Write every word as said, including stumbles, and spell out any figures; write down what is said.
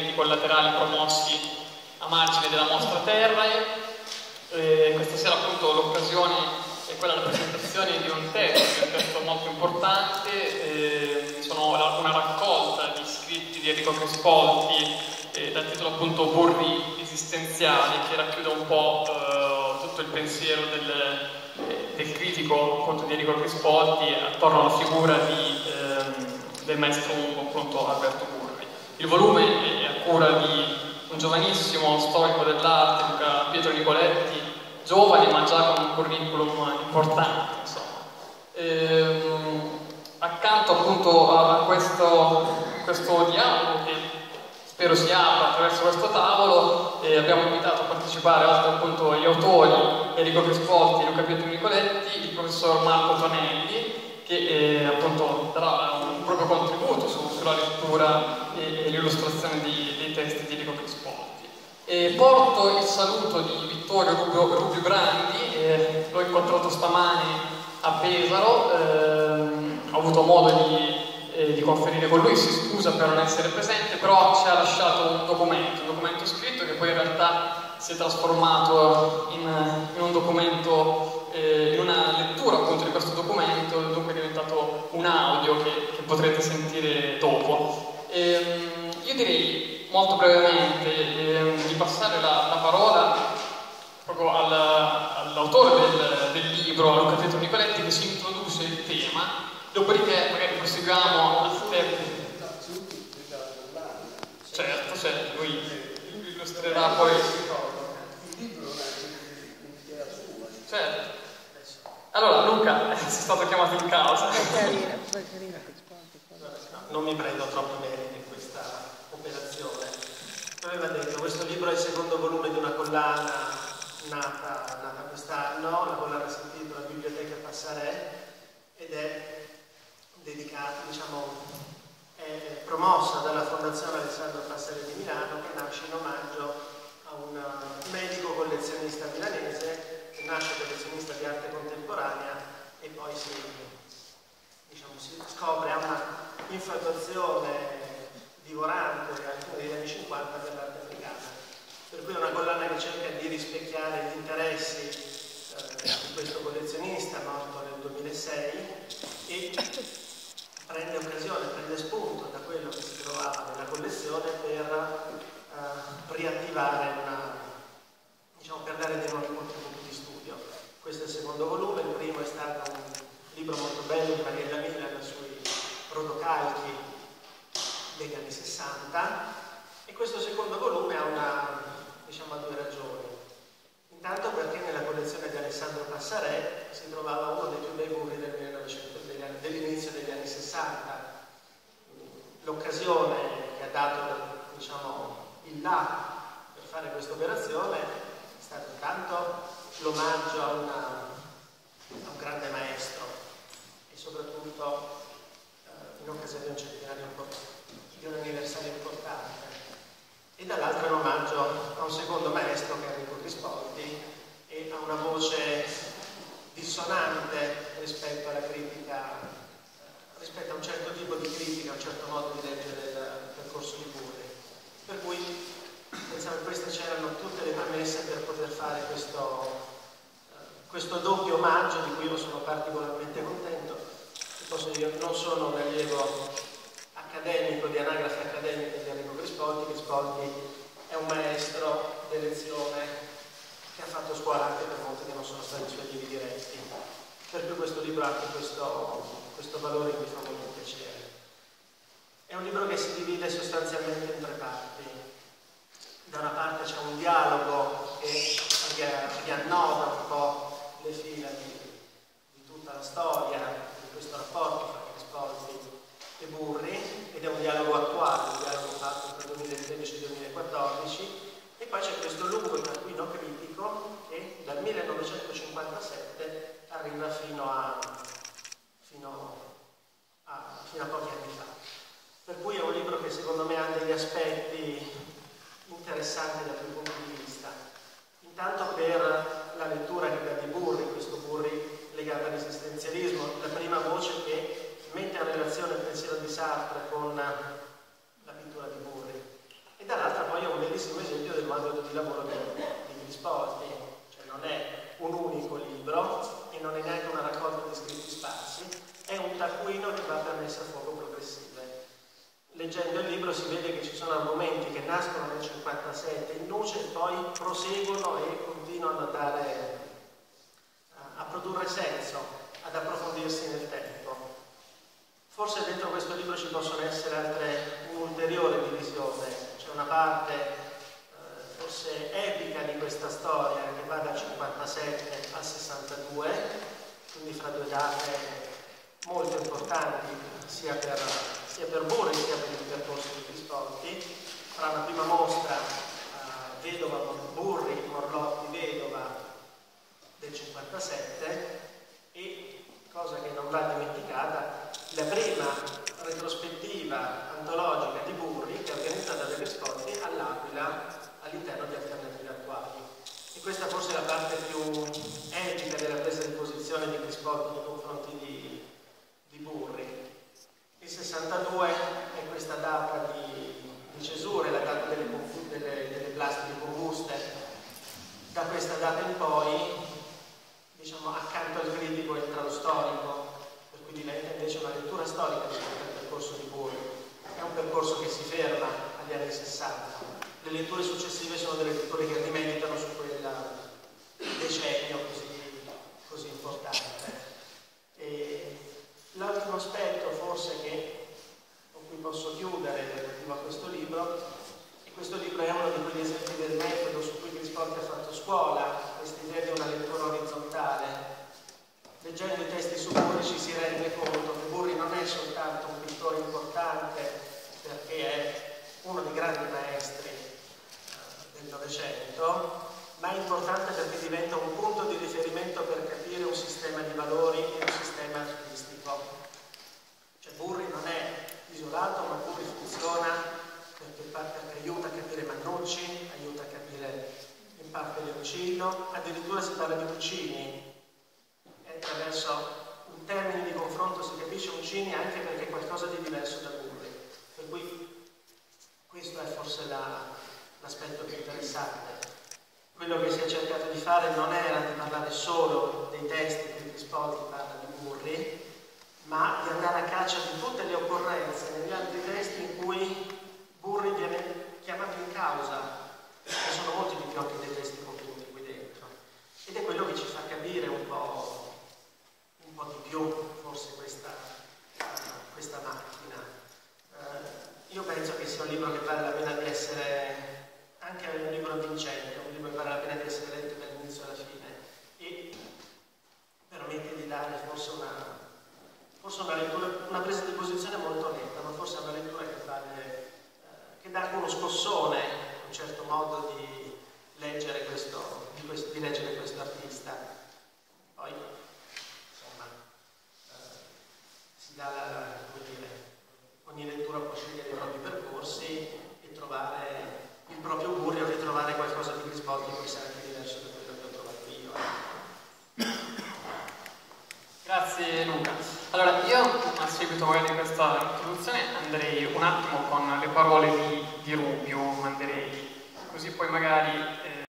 eventi collaterali promossi a margine della mostra Terrae. Eh, questa sera appunto l'occasione è quella della presentazione di un testo, un testo molto importante, eh, sono una raccolta di scritti di Enrico Crespolti eh, dal titolo appunto Burri esistenziali, che racchiude un po' eh, tutto il pensiero del, eh, del critico appunto di Enrico Crespolti attorno alla figura di, eh, del maestro appunto Alberto Burri. Il volume è a cura di un giovanissimo storico dell'arte, Luca Pietro Nicoletti, giovane ma già con un curriculum importante, insomma. Ehm, accanto appunto a questo, questo dialogo che spero si apra attraverso questo tavolo, eh, abbiamo invitato a partecipare oltre appunto agli autori Enrico Crespolti e Luca Pietro Nicoletti il professor Marco Tonelli, che eh, appunto darà un proprio contributo su, sulla lettura e, e l'illustrazione di, dei testi di Enrico Crespolti. E porto il saluto di Vittorio Rubio, Rubio Grandi, eh, l'ho incontrato stamani a Pesaro, ehm, ho avuto modo di, eh, di conferire con lui, si scusa per non essere presente, però ci ha lasciato un documento, un documento scritto che poi in realtà si è trasformato in, in un documento, eh, in una lettura appunto di questo documento, dunque è diventato un audio che, che potrete sentire dopo. Ehm, io direi molto brevemente ehm, di passare la, la parola proprio al, all'autore del, del libro, Luca Pietro Nicoletti, che si introduce il tema, dopodiché magari proseguiamo al tempo. Certo, certo, lui illustrerà poi. Certo. Allora, Luca, sei stato chiamato in causa. Non mi prendo troppo bene di questa operazione. Come aveva detto, questo libro è il secondo volume di una collana nata, nata quest'anno. La collana si intitola Biblioteca Passarè ed è dedicata, diciamo, è promossa dalla Fondazione Alessandro Passarè di Milano, che nasce in omaggio a un medico collezionista milanese che nasce collezionista di arte contemporanea e poi si, diciamo, si scopre a una infatuazione divorante negli anni cinquanta per l'arte africana, per cui è una collana che cerca di rispecchiare gli interessi eh, di questo collezionista morto nel duemilasei e prende occasione, prende spunto da quello che si trovava nella collezione per eh, riattivare una, diciamo, per dare dei nuovi contributi di studio. Questo è il secondo volume, il primo è stato un libro molto bello di Mariella Milan sui rotocalchi degli anni sessanta, e questo secondo volume ha una, diciamo, ha due ragioni. Intanto perché nella collezione di Alessandro Passarè si trovava uno dei più bei burri del millenovecento, dell'inizio degli anni sessanta. L'occasione che ha dato, diciamo, il là per fare questa operazione è stato intanto l'omaggio a, una, a un grande maestro e soprattutto in occasione di un centenario importante, di un anniversario importante, e dall'altro un omaggio a un secondo maestro che è Enrico Crespolti e a una voce dissonante rispetto alla critica, rispetto a un certo tipo di critica, a un certo modo di leggere il percorso di Burri. Per cui pensavo che queste c'erano tutte le premesse per poter fare questo, questo doppio omaggio, di cui io sono particolarmente contento. Posso dire, non sono un allievo accademico di anagrafe accademica di Enrico Crespolti. Crespolti è un maestro d'elezione che ha fatto scuola anche per molti che non sono stati i suoi allievi diretti, per cui questo libro ha anche questo, questo valore che mi fa molto piacere. È un libro che si divide sostanzialmente in tre parti. Da una parte c'è un dialogo che riannoda un po' le fila di, di tutta la storia, questo rapporto tra Crespolti e Burri, ed è un dialogo attuale, un dialogo fatto tra duemilatredici e duemilaquattordici, e poi c'è questo lungo e taccuino critico che dal millenovecentocinquantasette arriva fino a, fino, a, fino a pochi anni fa. Per cui è un libro che secondo me ha degli aspetti interessanti da più punti di vista. Intanto per la lettura che dà di Burri, questo Burri legata all'esistenzialismo, la prima voce che mette in relazione il pensiero di Sartre con la pittura di Burri, e dall'altra di lavoro di, di Grispoliti, cioè non è un unico libro e non è neanche una raccolta di scritti sparsi, è un taccuino che va per messe a fuoco progressive. Leggendo il libro si vede che ci sono argomenti che nascono nel cinquantasette in luce e poi proseguono e continuano a dare, a produrre senso, ad approfondirsi nel tempo. Forse dentro questo libro ci possono essere altre, un'ulteriore divisione, c'è una parte eh, forse epica di questa storia che va dal cinquantasette al sessantadue, quindi fra due date molto importanti sia per, sia per Burri sia per il percorso di Grispoliti. Fra una prima mostra eh, Vedova Burri, Morlotti Vedova del cinquantasette e, cosa che non va dimenticata, la prima retrospettiva antologica di Burri che è organizzata da Grispoliti all'Aquila all'interno di Alternative Attuali. E questa forse è la parte più epica della presa di posizione di Grispoliti nei confronti di, di Burri. Il sessantadue è questa data di, di cesura, la data delle, delle, delle plastiche combuste. Da questa data in poi, diciamo, accanto al critico entra lo storico, per cui diventa invece una lettura storica rispetto al percorso di Burri. È un percorso che si ferma agli anni sessanta. Le letture successive sono delle letture che rimeritano su quel decennio così, così importante. L'ultimo aspetto forse che, con cui posso chiudere relativo a questo libro, e questo libro è uno di quegli esempi del metodo su cui Grispoliti ha fatto scuola, questa idea di una lettura orizzontale. Leggendo i testi su Burri ci si rende conto che Burri non è soltanto un pittore importante perché è uno dei grandi maestri del Novecento, ma è importante perché diventa un punto di riferimento per capire un sistema di valori e un sistema artistico. Cioè Burri non è isolato, ma Burri funziona perché, perché aiuta a capire Mannucci, aiuta a capire in parte Leoncillo, addirittura si parla di Puccini. Attraverso un termine di confronto si capisce Uncini anche perché è qualcosa di diverso da Burri. Per cui questo è forse l'aspetto più interessante. Quello che si è cercato di fare non era di parlare solo dei testi che Grispoliti parla di Burri, ma di andare a caccia di tutte le occorrenze negli altri testi in cui Burri viene chiamato in causa, che sono molti di più anche dei testi contenuti qui dentro. Ed è quello che ci fa capire un po', un po' di più forse questa, uh, questa macchina. Uh, io penso che sia un libro che vale la pena di essere anche un libro vincente, un libro che vale la pena di essere letto dall'inizio alla fine e permette di dare forse una, forse una lettura, una presa di posizione molto netta, ma forse è una lettura che, vale, eh, che dà anche uno scossone, un certo modo di leggere questo, di questo, di leggere questo artista. Poi, insomma, eh, si dà la, come dire, ogni lettura può scegliere i propri percorsi e trovare il proprio Burri o ritrovare qualcosa di Grispoliti che sia anche diverso da quello che ho trovato io. Grazie Luca. Allora io a seguito magari di questa introduzione andrei un attimo con le parole di, di Rubbio, manderei così poi magari